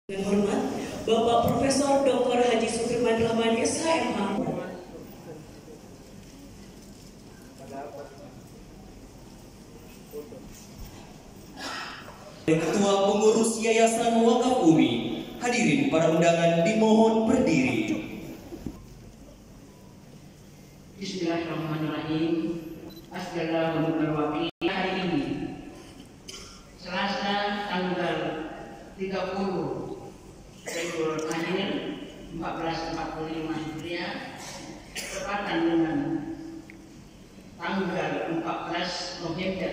Dengan hormat, Bapak Profesor Dr. Haji Sukirman Rahman SHMH. Ketua Pengurus Yayasan Wakaf Umi, hadirin para undangan dimohon berdiri. Bismillahirrahmanirrahim. Assalamualaikum. Hari ini Selasa tanggal 30 Februari akhir 1445 Hijriah bertepatan dengan tanggal 14 November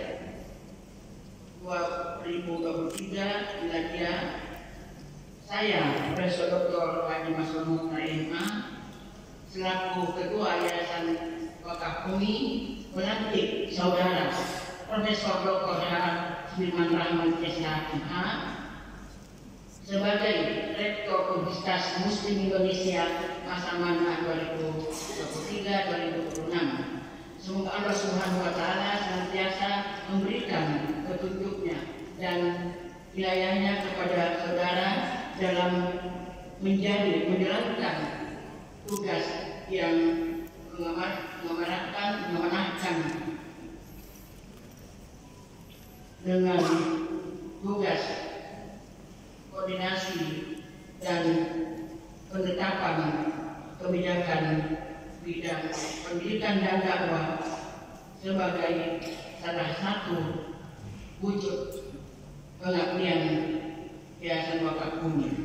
2023 Miladiah. Saya Profesor Dr. Haji Masrur SHMH selaku Ketua Yayasan Wakaf Umi melantik Saudara Profesor Dr. Sukirman Rahman SHMH sebagai Rektor Universitas Muslim Indonesia masa mana 2023-2026. Semoga Allah Subhanahu wa Ta'ala senantiasa memberikan petunjuknya dan wilayahnya kepada saudara dalam menjalankan tugas yang mengamanahkan dengan tugas koordinasi dan penetapan kebijakan bidang pendidikan dan dakwah sebagai salah satu wujud pengabdian Yayasan Wakaf Umi.